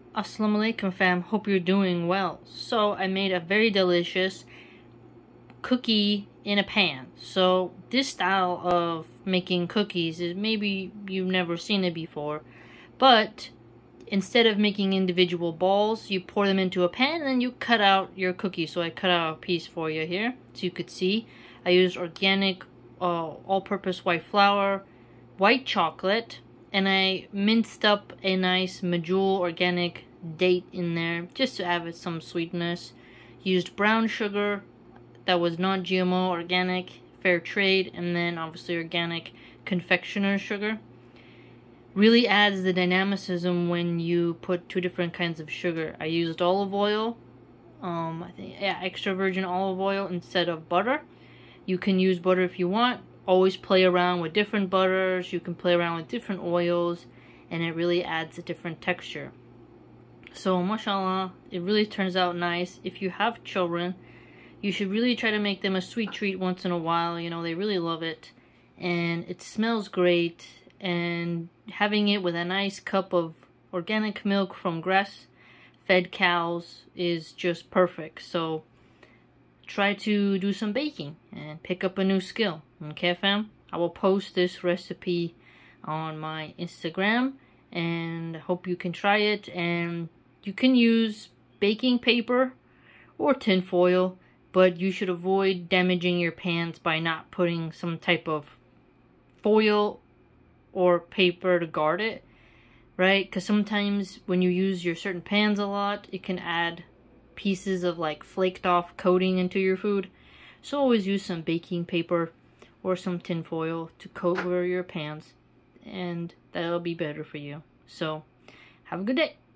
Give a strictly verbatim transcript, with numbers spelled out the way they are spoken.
Assalamu alaikum fam, hope you're doing well. So I made a very delicious cookie in a pan. So this style of making cookies is maybe you've never seen it before, but instead of making individual balls, you pour them into a pan and then you cut out your cookie. So I cut out a piece for you here so you could see. I used organic uh, all-purpose white flour, white chocolate, and I minced up a nice Medjool organic date in there just to add some sweetness. Used brown sugar that was non G M O, organic, fair trade, and then obviously organic confectioner's sugar. Really adds the dynamicism when you put two different kinds of sugar. I used olive oil, um, I think yeah, extra virgin olive oil instead of butter. You can use butter if you want. Always play around with different butters. You can play around with different oils, and it really adds a different texture. So mashallah, it really turns out nice. If you have children, you should really try to make them a sweet treat once in a while. You know, they really love it, and it smells great. And having it with a nice cup of organic milk from grass-fed cows is just perfect. So try to do some baking and pick up a new skill. Okay, fam? I will post this recipe on my Instagram, and I hope you can try it. And you can use baking paper or tin foil, but you should avoid damaging your pans by not putting some type of foil or paper to guard it, right? Because sometimes when you use your certain pans a lot, it can add pieces of like flaked off coating into your food. So always use some baking paper or some tin foil to coat over your pans, and that'll be better for you. So have a good day.